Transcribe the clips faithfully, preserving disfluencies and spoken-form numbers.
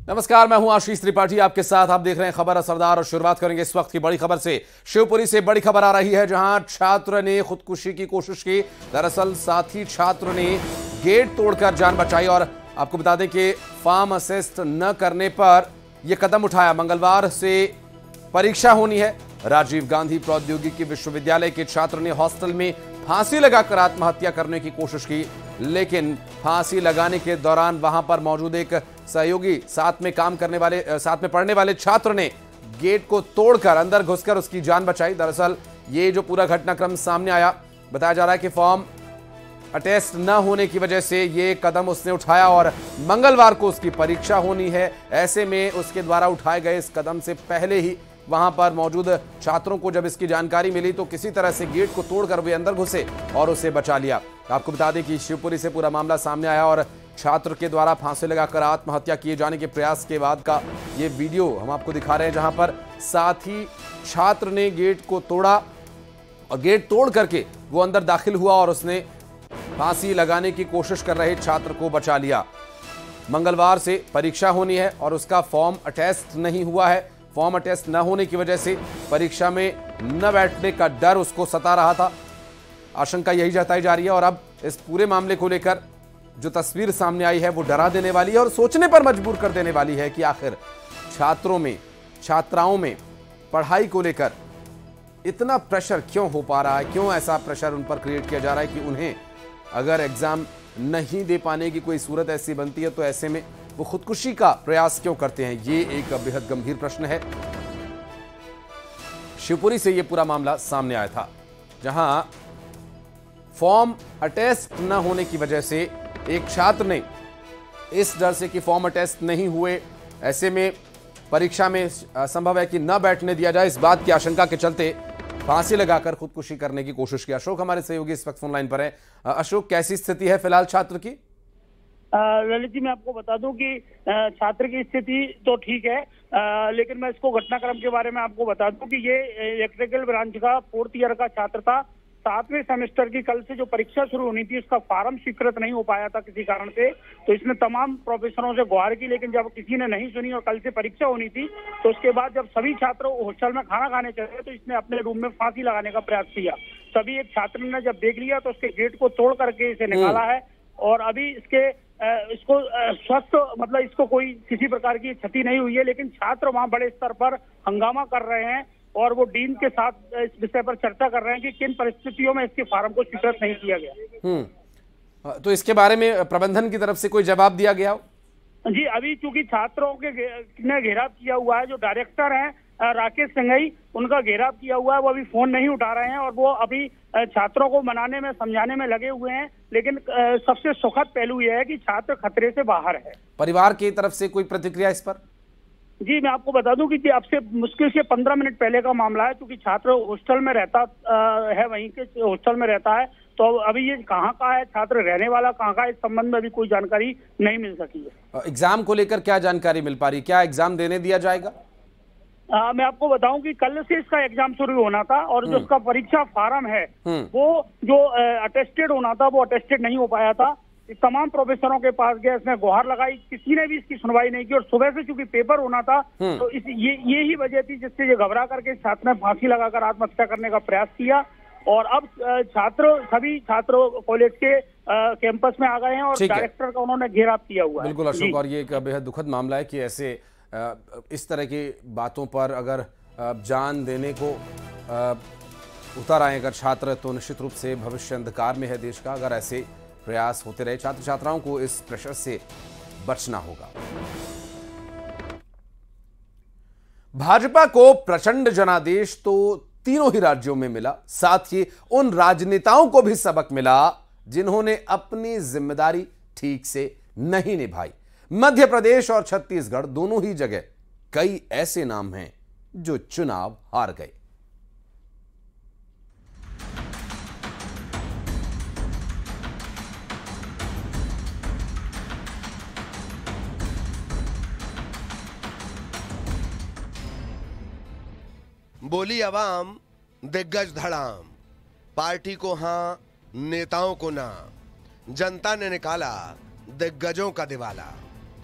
नमस्कार, मैं हूं आशीष त्रिपाठी आपके साथ। आप देख रहे हैं खबर असरदार और शुरुआत करेंगे इस वक्त की बड़ी खबर से। शिवपुरी से बड़ी खबर आ रही है, जहां छात्र ने खुदकुशी की कोशिश की। दरअसल साथी छात्र ने गेट तोड़कर जान बचाई और आपको बता दें कि फार्म असिस्ट न करने पर यह कदम उठाया। मंगलवार से परीक्षा होनी है। राजीव गांधी प्रौद्योगिकी विश्वविद्यालय के छात्र ने हॉस्टल में फांसी लगाकर आत्महत्या करने की कोशिश की, लेकिन फांसी लगाने के दौरान वहां पर मौजूद एक सहयोगी, साथ में काम करने वाले, साथ में पढ़ने वाले छात्र ने गेट को तोड़कर अंदर घुसकर उसकी जान बचाई। दरअसल ये जो पूरा घटनाक्रम सामने आया, बताया जा रहा है कि फॉर्म अटेस्ट न होने की वजह से ये कदम उसने उठाया और मंगलवार को उसकी परीक्षा होनी है। ऐसे में उसके द्वारा उठाए गए इस कदम से पहले ही वहां पर मौजूद छात्रों को जब इसकी जानकारी मिली तो किसी तरह से गेट को तोड़कर वे अंदर घुसे और उसे बचा लिया। आपको बता दें कि शिवपुरी से पूरा मामला सामने आया और छात्र के द्वारा फांसी लगाकर आत्महत्या किए जाने के प्रयास के बाद का ये वीडियो हम आपको दिखा रहे हैं, जहां पर साथी छात्र ने गेट को तोड़ा और गेट तोड़ करके वो अंदर दाखिल हुआ और उसने फांसी लगाने की कोशिश कर रहे छात्र को बचा लिया। मंगलवार से परीक्षा होनी है और उसका फॉर्म अटेस्ट नहीं हुआ है। फॉर्म अटेस्ट न होने की वजह से परीक्षा में न बैठने का डर उसको सता रहा था। आशंका यही जताई जा रही है और अब इस पूरे मामले को लेकर जो तस्वीर सामने आई है वो डरा देने वाली है और सोचने पर मजबूर कर देने वाली है कि आखिर छात्रों में, छात्राओं में पढ़ाई को लेकर इतना प्रेशर क्यों हो पा रहा है, क्यों ऐसा प्रेशर उन पर क्रिएट किया जा रहा है कि उन्हें अगर एग्जाम नहीं दे पाने की कोई सूरत ऐसी बनती है तो ऐसे में वो खुदकुशी का प्रयास क्यों करते हैं। ये एक बेहद गंभीर प्रश्न है। शिवपुरी से ये पूरा मामला सामने आया था, जहां फॉर्म अटेस्ट न होने की वजह से एक छात्र ने इस डर से कि फॉर्म अटेस्ट नहीं हुए, ऐसे में परीक्षा में संभव है कि न बैठने दिया जाए, इस बात की आशंका के चलते फांसी लगाकर खुदकुशी करने की कोशिश की। अशोक हमारे सहयोगी इस वक्त फोन लाइन पर है। अशोक, कैसी स्थिति है फिलहाल छात्र की? ललित जी, मैं आपको बता दूं कि छात्र की स्थिति तो ठीक है, आ, लेकिन मैं इसको घटनाक्रम के बारे में आपको बता दूं कि ये इलेक्ट्रिकल ब्रांच का फोर्थ ईयर का छात्र था। सातवें सेमेस्टर की कल से जो परीक्षा शुरू होनी थी उसका फॉर्म स्वीकृत नहीं हो पाया था किसी कारण से, तो इसने तमाम प्रोफेसरों से गुहार की, लेकिन जब किसी ने नहीं सुनी और कल से परीक्षा होनी थी तो उसके बाद जब सभी छात्र हॉस्टल में खाना खाने चले तो इसने अपने रूम में फांसी लगाने का प्रयास किया। तभी एक छात्र ने जब देख लिया तो उसके गेट को तोड़ करके इसे निकाला है और अभी इसके इसको स्वस्थ, मतलब इसको कोई किसी प्रकार की क्षति नहीं हुई है, लेकिन छात्र वहां बड़े स्तर पर हंगामा कर रहे हैं और वो डीन के साथ इस विषय पर चर्चा कर रहे हैं कि किन परिस्थितियों में इसके फार्म को स्वीकृत नहीं किया गया। हम्म तो इसके बारे में प्रबंधन की तरफ से कोई जवाब दिया गया? जी, अभी चूंकि छात्रों के ने घेराव किया हुआ है, जो डायरेक्टर हैं राकेश संघई, उनका घेराव किया हुआ है, वो अभी फोन नहीं उठा रहे हैं और वो अभी छात्रों को मनाने में, समझाने में लगे हुए हैं। लेकिन सबसे सुखद पहलू यह है कि छात्र खतरे से बाहर है। परिवार की तरफ से कोई प्रतिक्रिया इस पर? जी, मैं आपको बता दूं कि अब से मुश्किल से पंद्रह मिनट पहले का मामला है, क्योंकि छात्र हॉस्टल में रहता है, वहीं के हॉस्टल में रहता है, तो अभी ये कहाँ का है, छात्र रहने वाला कहाँ का है, इस संबंध में अभी कोई जानकारी नहीं मिल सकी है। एग्जाम को लेकर क्या जानकारी मिल पा रही, क्या एग्जाम देने दिया जाएगा? आ, मैं आपको बताऊं कि कल से इसका एग्जाम शुरू होना था और जो उसका परीक्षा फार्म है वो जो अटेस्टेड होना था वो अटेस्टेड नहीं हो पाया था। तमाम प्रोफेसरों के पास गया, इसने गुहार लगाई, किसी ने भी इसकी सुनवाई नहीं की और सुबह से चूंकि पेपर होना था तो इस ये ये ही वजह थी जिससे ये घबरा करके छात्र ने फांसी लगाकर आत्महत्या करने का प्रयास किया। और अब छात्र सभी छात्र कॉलेज के कैंपस में आ गए हैं और डायरेक्टर का उन्होंने घेराव किया हुआ है। बिल्कुल अशोक, और ये एक बेहद दुखद मामला है कि ऐसे इस तरह की बातों पर अगर जान देने को उतर आए अगर छात्र, तो निश्चित रूप से भविष्य अंधकार में है देश का। अगर ऐसे प्रयास होते रहे, छात्र छात्राओं को इस प्रेशर से बचना होगा। भाजपा को प्रचंड जनादेश तो तीनों ही राज्यों में मिला, साथ ही उन राजनेताओं को भी सबक मिला जिन्होंने अपनी जिम्मेदारी ठीक से नहीं निभाई। मध्य प्रदेश और छत्तीसगढ़ दोनों ही जगह कई ऐसे नाम हैं जो चुनाव हार गए। बोली अवाम, दिग्गज धड़ाम, पार्टी को हां, नेताओं को ना, जनता ने निकाला दिग्गजों का दिवाला।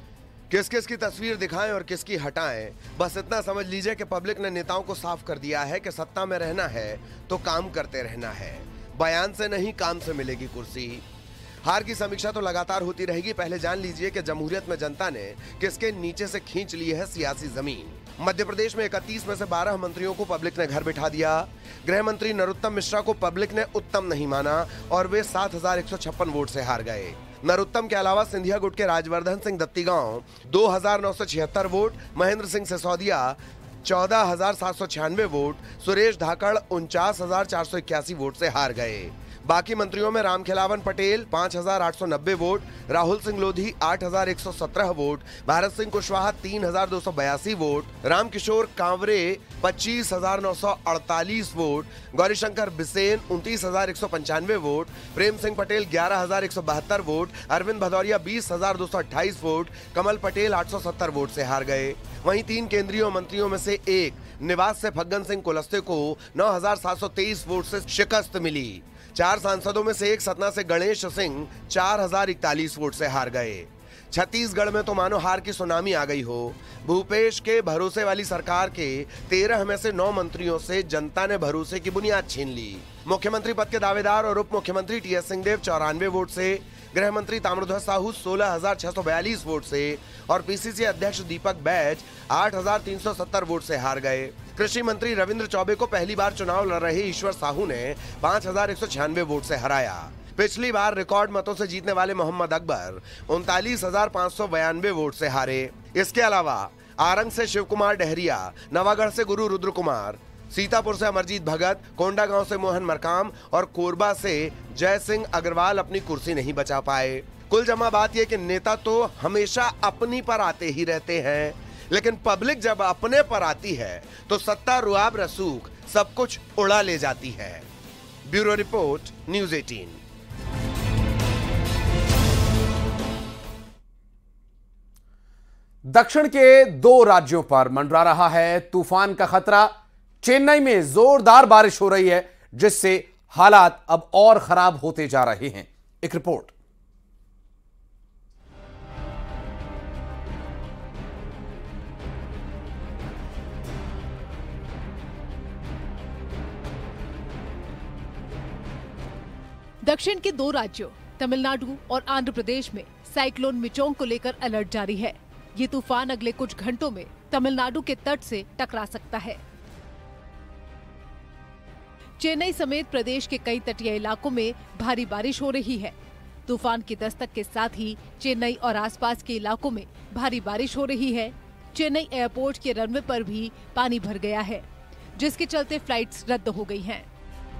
किस किस की तस्वीर दिखाएं और किसकी हटाएं, बस इतना समझ लीजिए कि पब्लिक ने नेताओं को साफ कर दिया है कि सत्ता में रहना है तो काम करते रहना है, बयान से नहीं काम से मिलेगी कुर्सी। हार की समीक्षा तो लगातार होती रहेगी। पहले जान लीजिए कि जमहूरियत में जनता ने किसके नीचे से खींच ली है सियासी जमीन। मध्य प्रदेश में इकतीस में से बारह मंत्रियों को पब्लिक ने घर बिठा दिया। गृह मंत्री नरोत्तम मिश्रा को पब्लिक ने उत्तम नहीं माना और वे सात हजार एक सौ छप्पन वोट से हार गए। नरोत्तम के अलावा सिंधिया गुट के राजवर्धन सिंह दत्तीगांव दो हजार नौ सौ छिहत्तर वोट, महेंद्र सिंह सिसोदिया चौदह हजार सात सौ छियानवे वोट, सुरेश धाकड़ उनचास हजार चार सौ इक्यासी वोट से हार गए। बाकी मंत्रियों में रामखेलावन पटेल पांच हजार आठ सौ नब्बे वोट, राहुल सिंह लोधी आठ हजार एक सौ सत्रह वोट, भारत सिंह कुशवाहा तीन हजार दो सौ बयासी वोट, रामकिशोर कांवरे पच्चीस हजार नौ सौ अड़तालीस वोट, गौरीशंकर बिसेन उनतीस हजार एक सौ पंचानवे वोट, प्रेम सिंह पटेल ग्यारह हजार एक सौ बहत्तर वोट, अरविंद भदौरिया बीस हजार दो सौ अट्ठाईस वोट, कमल पटेल आठ सौ सत्तर वोट से हार गए। वहीं तीन केंद्रीय मंत्रियों में से एक निवास से फग्गन सिंह कुलस्ते को नौ हजार सात सौ तेईस वोट से शिकस्त मिली। चार सांसदों में से एक सतना से गणेश सिंह चार हजार इकतालीस वोट से हार गए। छत्तीसगढ़ में तो मानो हार की सुनामी आ गई हो। भूपेश के भरोसे वाली सरकार के तेरह में से नौ मंत्रियों से जनता ने भरोसे की बुनियाद छीन ली। मुख्यमंत्री पद के दावेदार और उप मुख्यमंत्री टी एस सिंहदेव चौरानवे वोट से, गृह मंत्री ताम्रध्वज साहू सोलह हजार छह सौ बयालीस वोट से और पीसीसी अध्यक्ष दीपक बैज आठ हजार तीन सौ सत्तर वोट से हार गए। कृषि मंत्री रविंद्र चौबे को पहली बार चुनाव लड़ रहे ईश्वर साहू ने पांच हजार एक सौ छियानवे वोट से हराया। पिछली बार रिकॉर्ड मतों से जीतने वाले मोहम्मद अकबर उनतालीस हजार पाँच सौ बयानवे वोट से हारे। इसके अलावा आरंग से शिव कुमार डहरिया, नवागढ़ से गुरु रुद्र कुमार, सीतापुर से अमरजीत भगत, कोंडागांव से मोहन मरकाम और कोरबा से जय सिंह अग्रवाल अपनी कुर्सी नहीं बचा पाए। कुल जमा बात यह कि नेता तो हमेशा अपनी पर आते ही रहते हैं, लेकिन पब्लिक जब अपने पर आती है तो सत्ता रुआब रसूख सब कुछ उड़ा ले जाती है। ब्यूरो रिपोर्ट, न्यूज़ अठारह। दक्षिण के दो राज्यों पर मंडरा रहा है तूफान का खतरा। चेन्नई में जोरदार बारिश हो रही है, जिससे हालात अब और खराब होते जा रहे हैं। एक रिपोर्ट। दक्षिण के दो राज्यों तमिलनाडु और आंध्र प्रदेश में साइक्लोन मिचोंग को लेकर अलर्ट जारी है। ये तूफान अगले कुछ घंटों में तमिलनाडु के तट से टकरा सकता है। चेन्नई समेत प्रदेश के कई तटीय इलाकों में भारी बारिश हो रही है। तूफान की दस्तक के साथ ही चेन्नई और आसपास के इलाकों में भारी बारिश हो रही है। चेन्नई एयरपोर्ट के रनवे पर भी पानी भर गया है, जिसके चलते फ्लाइट्स रद्द हो गई हैं।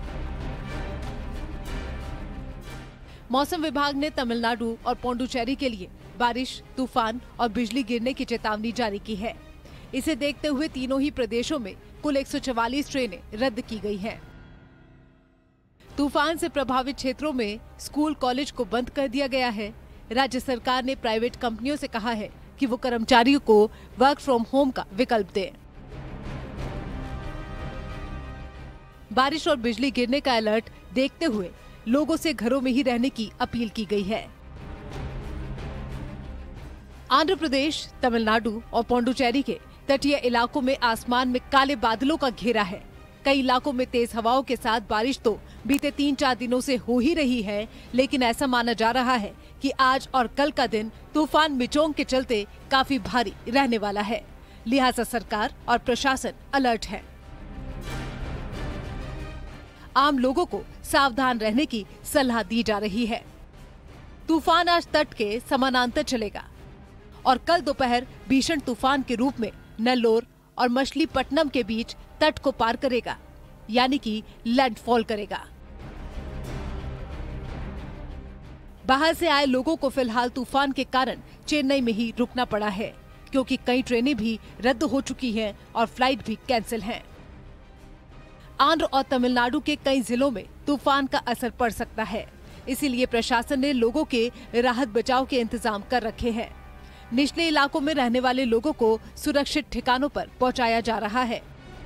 मौसम विभाग ने तमिलनाडु और पोंडुचेरी के लिए बारिश, तूफान और बिजली गिरने की चेतावनी जारी की है। इसे देखते हुए तीनों ही प्रदेशों में कुल एक सौ चवालीस ट्रेनें रद्द की गई हैं। तूफान से प्रभावित क्षेत्रों में स्कूल कॉलेज को बंद कर दिया गया है। राज्य सरकार ने प्राइवेट कंपनियों से कहा है कि वो कर्मचारियों को वर्क फ्रॉम होम का विकल्प दें। बारिश और बिजली गिरने का अलर्ट देखते हुए लोगों से घरों में ही रहने की अपील की गई है। आंध्र प्रदेश, तमिलनाडु और पोंडुचेरी के तटीय इलाकों में आसमान में काले बादलों का घेरा है। कई इलाकों में तेज हवाओं के साथ बारिश तो बीते तीन चार दिनों से हो ही रही है, लेकिन ऐसा माना जा रहा है कि आज और कल का दिन तूफान मिचोंग के चलते काफी भारी रहने वाला है। लिहाजा सरकार और प्रशासन अलर्ट है। आम लोगों को सावधान रहने की सलाह दी जा रही है। तूफान आज तट के समानांतर चलेगा और कल दोपहर भीषण तूफान के रूप में नेल्लोर और मछलीपट्टनम के बीच तट को पार करेगा, यानी कि लैंडफॉल करेगा। बाहर से आए लोगों को फिलहाल तूफान के कारण चेन्नई में ही रुकना पड़ा है, क्योंकि कई ट्रेनें भी रद्द हो चुकी हैं और फ्लाइट भी कैंसिल हैं। आंध्र और तमिलनाडु के कई जिलों में तूफान का असर पड़ सकता है, इसीलिए प्रशासन ने लोगों के राहत बचाव के इंतजाम कर रखे हैं। निचले इलाकों में रहने वाले लोगों को सुरक्षित ठिकानों पर पहुंचाया जा रहा है।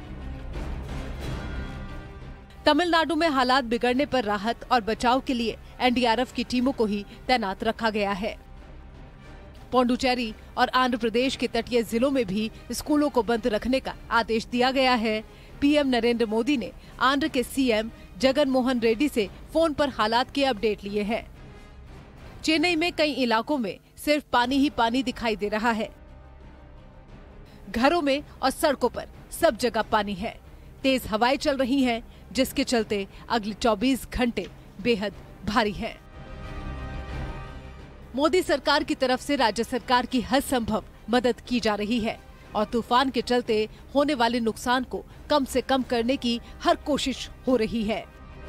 तमिलनाडु में हालात बिगड़ने पर राहत और बचाव के लिए एन डी आर एफ की टीमों को ही तैनात रखा गया है। पौंडुचेरी और आंध्र प्रदेश के तटीय जिलों में भी स्कूलों को बंद रखने का आदेश दिया गया है। पीएम नरेंद्र मोदी ने आंध्र के सीएम जगन मोहन रेड्डी से फोन पर हालात के अपडेट लिए हैं। चेन्नई में कई इलाकों में सिर्फ पानी ही पानी दिखाई दे रहा है। घरों में और सड़कों पर सब जगह पानी है। तेज हवाएं चल रही हैं, जिसके चलते अगले चौबीस घंटे बेहद भारी हैं। मोदी सरकार की तरफ से राज्य सरकार की हर संभव मदद की जा रही है और तूफान के चलते होने वाले नुकसान को कम से कम करने की हर कोशिश हो रही है।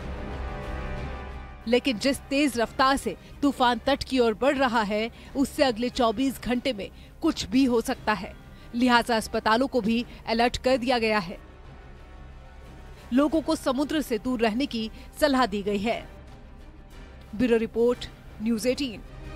लेकिन जिस तेज रफ्तार से तूफान तट की ओर बढ़ रहा है, उससे अगले चौबीस घंटे में कुछ भी हो सकता है। लिहाजा अस्पतालों को भी अलर्ट कर दिया गया है। लोगों को समुद्र से दूर रहने की सलाह दी गई है। ब्यूरो रिपोर्ट, न्यूज़ अठारह।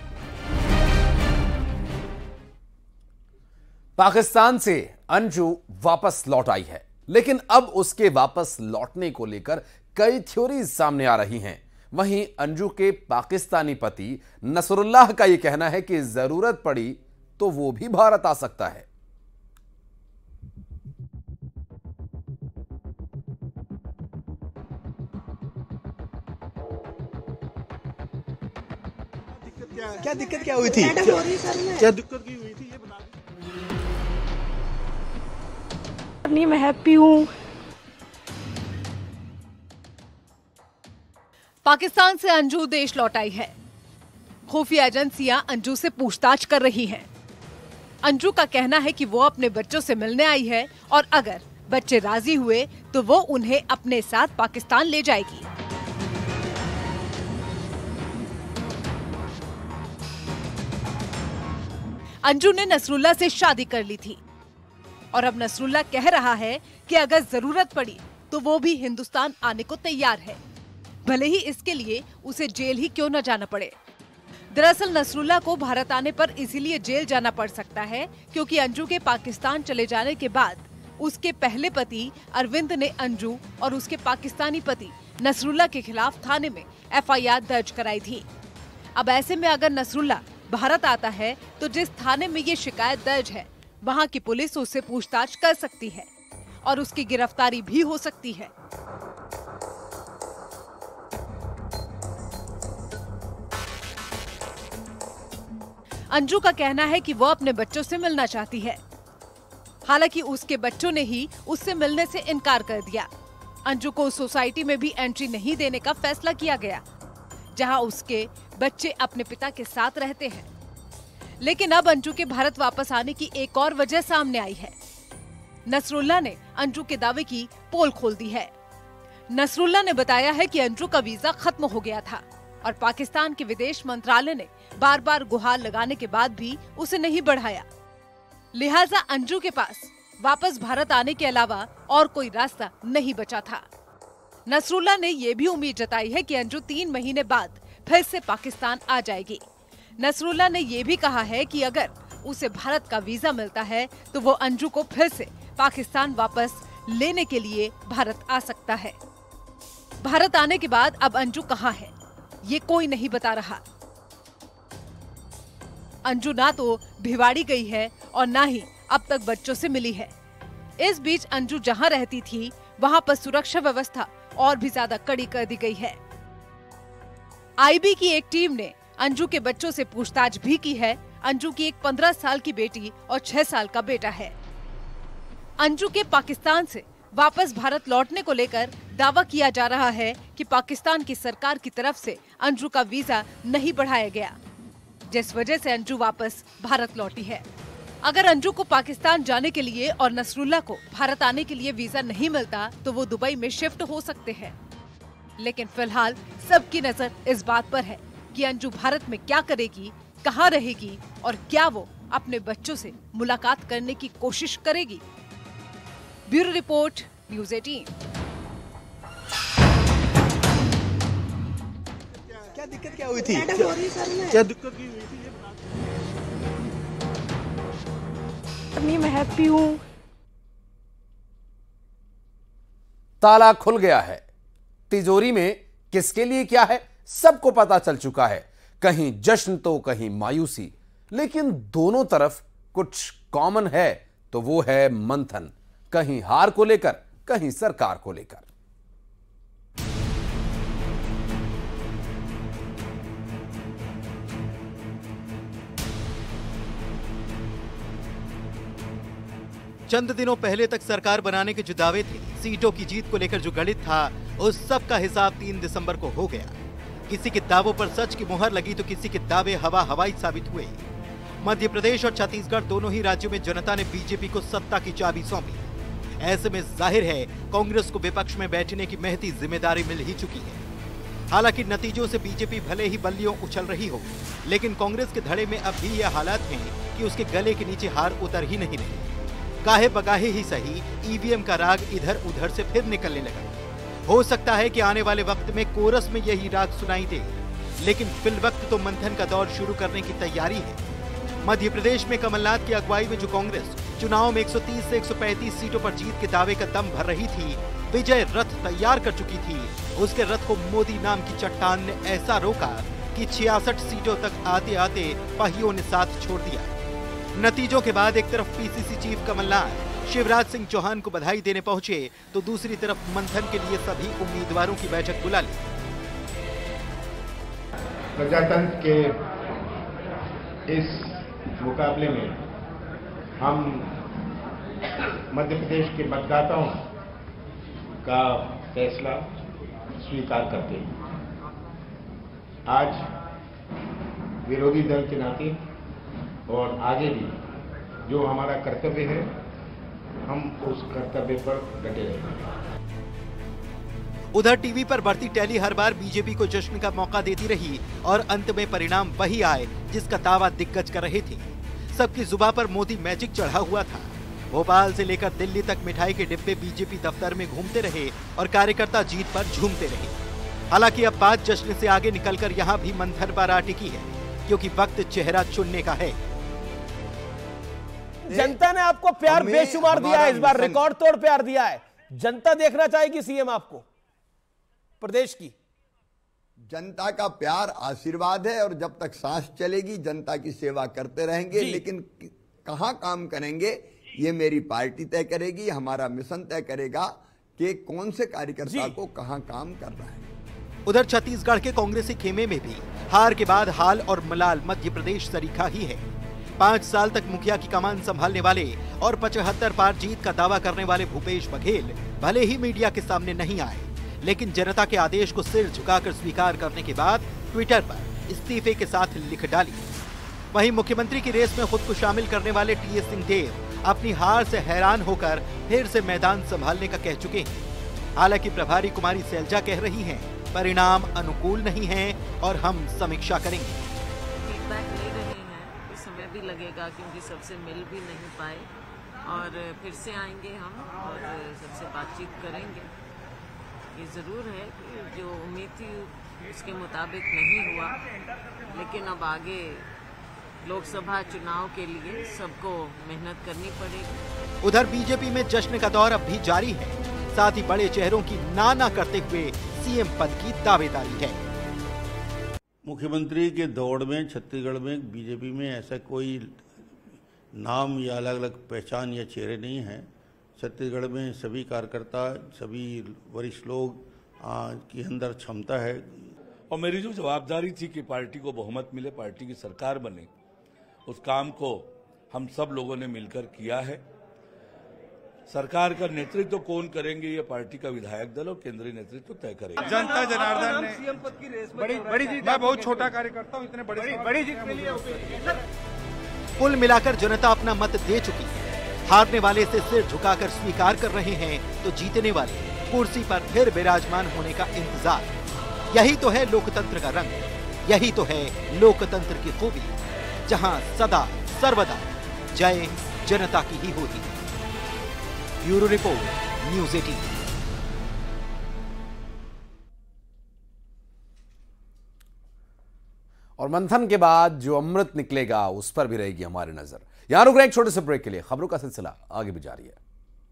पाकिस्तान से अंजू वापस लौट आई है, लेकिन अब उसके वापस लौटने को लेकर कई थ्योरीज सामने आ रही हैं। वहीं अंजू के पाकिस्तानी पति नसरुल्लाह का यह कहना है कि जरूरत पड़ी तो वो भी भारत आ सकता है। क्या दिक्कत क्या हुई थी? क्या दिक्कत की हुई थी ये बता दीजिए। नहीं, मैं हैप्पी हूँ। पाकिस्तान से अंजू देश लौट आई है। खुफिया एजेंसियां अंजू से पूछताछ कर रही हैं। अंजू का कहना है कि वो अपने बच्चों से मिलने आई है और अगर बच्चे राजी हुए तो वो उन्हें अपने साथ पाकिस्तान ले जाएगी। अंजू ने नसरुल्लाह से शादी कर ली थी और अब नसरुल्लाह कह रहा है कि अगर जरूरत पड़ी तो वो भी हिंदुस्तान आने को तैयार है, भले ही इसके लिए उसे जेल ही क्यों न जाना पड़े। दरअसल नसरुल्लाह को भारत आने पर इसीलिए जेल जाना पड़ सकता है क्योंकि अंजू के पाकिस्तान चले जाने के बाद उसके पहले पति अरविंद ने अंजू और उसके पाकिस्तानी पति नसरुल्लाह के खिलाफ थाने में एफ आई आर दर्ज कराई थी। अब ऐसे में अगर नसरुल्लाह भारत आता है तो जिस थाने में ये शिकायत दर्ज है वहाँ की पुलिस उससे पूछताछ कर सकती है और उसकी गिरफ्तारी भी हो सकती है। अंजू का कहना है कि वो अपने बच्चों से मिलना चाहती है। हालांकि उसके बच्चों ने ही उससे मिलने से इनकार कर दिया। अंजू को उस सोसाइटी में भी एंट्री नहीं देने का फैसला किया गया जहां उसके बच्चे अपने पिता के साथ रहते हैं। लेकिन अब अंजू के भारत वापस आने की एक और वजह सामने आई है। नसरुल्लाह ने अंजू के दावे की पोल खोल दी है। नसरुल्लाह ने बताया है कि अंजू का वीजा खत्म हो गया था और पाकिस्तान के विदेश मंत्रालय ने बार बार गुहार लगाने के बाद भी उसे नहीं बढ़ाया। लिहाजा अंजू के पास वापस भारत आने के अलावा और कोई रास्ता नहीं बचा था। नसरुल्लाह ने ये भी उम्मीद जताई है कि अंजू तीन महीने बाद फिर से पाकिस्तान आ जाएगी। नसरुल्लाह ने ये भी कहा है कि अगर उसे भारत का वीजा मिलता है तो वो अंजू को फिर से पाकिस्तान वापस लेने के लिए भारत आ सकता है। भारत आने के बाद अब अंजू कहाँ है ये कोई नहीं बता रहा। अंजू ना तो भिवाड़ी गई है और ना ही अब तक बच्चों से मिली है। इस बीच अंजू जहां रहती थी वहां पर सुरक्षा व्यवस्था और भी ज्यादा कड़ी कर दी गई है। आईबी की एक टीम ने अंजू के बच्चों से पूछताछ भी की है। अंजू की एक पंद्रह साल की बेटी और छह साल का बेटा है। अंजू के पाकिस्तान से वापस भारत लौटने को लेकर दावा किया जा रहा है कि पाकिस्तान की सरकार की तरफ से अंजू का वीजा नहीं बढ़ाया गया, जिस वजह से अंजू वापस भारत लौटी है। अगर अंजू को पाकिस्तान जाने के लिए और नसरुल्लाह को भारत आने के लिए वीजा नहीं मिलता तो वो दुबई में शिफ्ट हो सकते हैं। लेकिन फिलहाल सबकी नजर इस बात पर है कि अंजू भारत में क्या करेगी, कहाँ रहेगी और क्या वो अपने बच्चों से मुलाकात करने की कोशिश करेगी। ब्यूरो रिपोर्ट, न्यूज़ अठारह। क्या दिक्कत क्या हुई थी? क्या दिक्कत की हुई थी ये बता नहीं, मैं हैप्पी हूँ। ताला खुल गया है। तिजोरी में किसके लिए क्या है सबको पता चल चुका है। कहीं जश्न तो कहीं मायूसी। लेकिन दोनों तरफ कुछ कॉमन है, तो वो है मंथन, कहीं हार को लेकर, कहीं सरकार को लेकर। चंद दिनों पहले तक सरकार बनाने के जो दावे थे, सीटों की जीत को लेकर जो गणित था, उस सब का हिसाब तीन दिसंबर को हो गया। किसी के दावों पर सच की मुहर लगी तो किसी के दावे हवा हवाई साबित हुए। मध्य प्रदेश और छत्तीसगढ़ दोनों ही राज्यों में जनता ने बीजेपी को सत्ता की चाबी सौंपी। ऐसे में जाहिर है कांग्रेस को विपक्ष में बैठने की महती जिम्मेदारी मिल ही चुकी है। हालांकि नतीजों से बीजेपी भले ही बल्लियों उछल रही हो, लेकिन कांग्रेस के धड़े में अब भी यह हालात हैं कि उसके गले के नीचे हार उतर ही नहीं रही। काहे बगाहे ही सही, ईवीएम का राग इधर उधर से फिर निकलने लगा। हो सकता है कि आने वाले वक्त में कोरस में यही राग सुनाई दे, लेकिन फिल वक्त तो मंथन का दौर शुरू करने की तैयारी है। मध्य प्रदेश में कमलनाथ की अगुवाई में जो कांग्रेस चुनाव में एक सौ तीस से एक सौ पैंतीस सीटों पर जीत के दावे का दम भर रही थी, विजय रथ तैयार कर चुकी थी, उसके रथ को मोदी नाम की चट्टान ने ऐसा रोका कि छियासठ सीटों तक आते आते पहियों ने साथ छोड़ दिया। नतीजों के बाद एक तरफ पीसीसी चीफ कमलनाथ शिवराज सिंह चौहान को बधाई देने पहुंचे, तो दूसरी तरफ मंथन के लिए सभी उम्मीदवारों की बैठक बुला ली। प्रजातंत्र के इस मुकाबले में हम मध्य प्रदेश के मतदाताओं का फैसला स्वीकार करते हैं। आज विरोधी दल के नाते और आगे भी जो हमारा कर्तव्य है, हम उस कर्तव्य पर डटे रहेंगे। उधर टीवी पर बढ़ती टैली हर बार बीजेपी को जश्न का मौका देती रही और अंत में परिणाम वही आए जिसका दावा दिग्गज कर रहे थे। सबकी जुबान पर मोदी मैजिक चढ़ा हुआ था। भोपाल से लेकर दिल्ली तक मिठाई के डिब्बे बीजेपी दफ्तर में घूमते रहे और कार्यकर्ता जीत पर झूमते रहे। हालांकि अब बात जश्न से आगे निकलकर यहाँ भी मंथन पर आ टिकी है, क्योंकि वक्त चेहरा चुनने का है। जनता ने आपको प्यार बेशुमार दिया है, इस बार रिकॉर्ड तोड़ प्यार दिया है। जनता देखना चाहेगी सीएम आपको, प्रदेश की जनता का प्यार आशीर्वाद है, और जब तक सांस चलेगी जनता की सेवा करते रहेंगे। लेकिन कहां काम करेंगे ये मेरी पार्टी तय करेगी, हमारा मिशन तय करेगा कि कौन से कार्यकर्ता को कहां काम करना है। उधर छत्तीसगढ़ के कांग्रेसी खेमे में भी हार के बाद हाल और मलाल मध्य प्रदेश सरीखा ही है। पांच साल तक मुखिया की कमान संभालने वाले और पचहत्तर पार जीत का दावा करने वाले भूपेश बघेल भले ही मीडिया के सामने नहीं आए, लेकिन जनता के आदेश को सिर झुकाकर स्वीकार करने के बाद ट्विटर पर इस्तीफे के साथ लिख डाली। वहीं मुख्यमंत्री की रेस में खुद को शामिल करने वाले टी एस सिंहदेव अपनी हार से हैरान होकर फिर से मैदान संभालने का कह चुके हैं। हालांकि प्रभारी कुमारी सैलजा कह रही हैं, परिणाम अनुकूल नहीं है और हम समीक्षा करेंगे। फीडबैक ले रहे हैं, कुछ समय भी लगेगा क्योंकि सबसे मिल भी नहीं पाए, और फिर से आएंगे हम और सबसे बातचीत करेंगे। ये जरूर है कि जो उम्मीद थी उसके मुताबिक नहीं हुआ, लेकिन अब आगे लोकसभा चुनाव के लिए सबको मेहनत करनी पड़ेगी। उधर बीजेपी में जश्न का दौर अब भी जारी है, साथ ही बड़े चेहरों की ना ना करते हुए सीएम पद की दावेदारी है। मुख्यमंत्री के दौड़ में छत्तीसगढ़ में बीजेपी में ऐसा कोई नाम या अलग अलग पहचान या चेहरे नहीं है। छत्तीसगढ़ में सभी कार्यकर्ता, सभी वरिष्ठ लोग की अंदर क्षमता है। और मेरी जो जवाबदारी थी कि पार्टी को बहुमत मिले, पार्टी की सरकार बने, उस काम को हम सब लोगों ने मिलकर किया है। सरकार का नेतृत्व तो कौन करेंगे, ये पार्टी का विधायक दल और केंद्रीय नेतृत्व तय करेगा। जनता जनार्दन ने सीएम पद की रेस में बड़ी बड़ी जीत, मैं बहुत छोटा कार्यकर्ता हूं, इतने बड़ी बड़ी जीत के लिए कुल मिलाकर जनता अपना मत दे चुकी है। हारने वाले से सिर झुकाकर स्वीकार कर रहे हैं, तो जीतने वाले कुर्सी पर फिर विराजमान होने का इंतजार। यही तो है लोकतंत्र का रंग, यही तो है लोकतंत्र की खूबी, जहां सदा सर्वदा जय जनता की ही होती है। ब्यूरो रिपोर्ट, न्यूज़ अठारह। और मंथन के बाद जो अमृत निकलेगा उस पर भी रहेगी हमारी नजर। यहां रुक रहे हैं एक छोटे से ब्रेक के लिए, खबरों का सिलसिला आगे भी जारी है।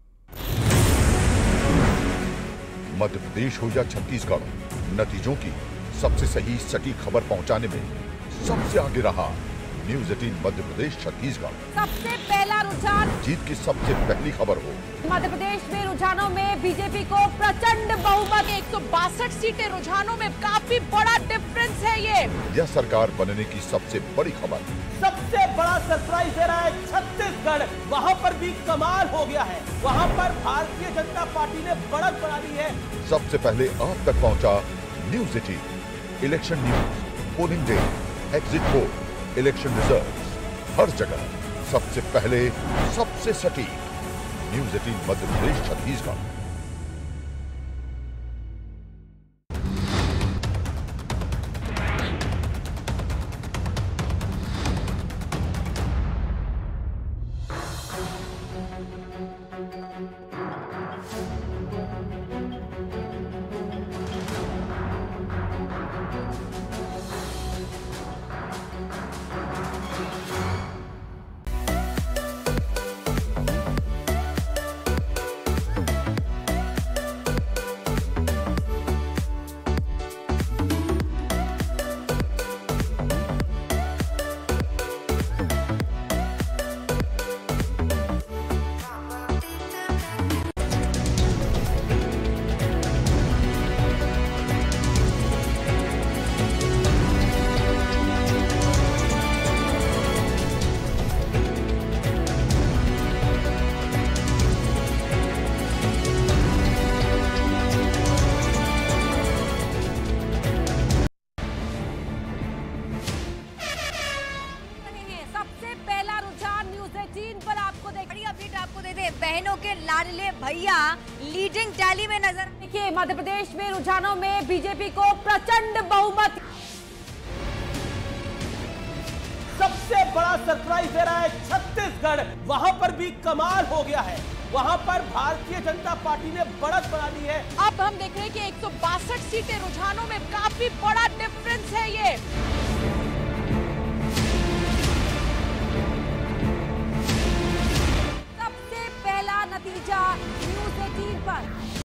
मध्य प्रदेश हो या छत्तीसगढ़, नतीजों की सबसे सही सटीक खबर पहुंचाने में सबसे आगे रहा न्यूज एटीन मध्य प्रदेश छत्तीसगढ़। सबसे पहला रुझान, जीत की सबसे पहली खबर हो। मध्य प्रदेश में रुझानों में बीजेपी को प्रचंड बहुमत, एक सौ बासठ सीटें रुझानों में काफी बड़ा डिफरेंस है ये। यह सरकार बनने की सबसे बड़ी खबर। सबसे बड़ा सरप्राइज दे रहा है छत्तीसगढ़, वहां पर भी कमाल हो गया है। वहां पर भारतीय जनता पार्टी ने बढ़त बढ़ा दी है। सबसे पहले आप तक पहुंचा news eighteen. Election news, polling day, exit poll, election result, हर जगह सबसे पहले, सबसे सटीक। News eighteen Madhya Pradesh Chhattisgarh. बहनों के लाडले भैया लीडिंग टैली में नजर। देखिए मध्य प्रदेश में रुझानों में बीजेपी को प्रचंड बहुमत। सबसे बड़ा सरप्राइज दे रहा है छत्तीसगढ़, वहां पर भी कमाल हो गया है। वहां पर भारतीय जनता पार्टी ने बढ़त बढ़ा दी है। अब हम देख रहे हैं कि एक सौ बासठ सीटें रुझानों में काफी बड़ा डिफरेंस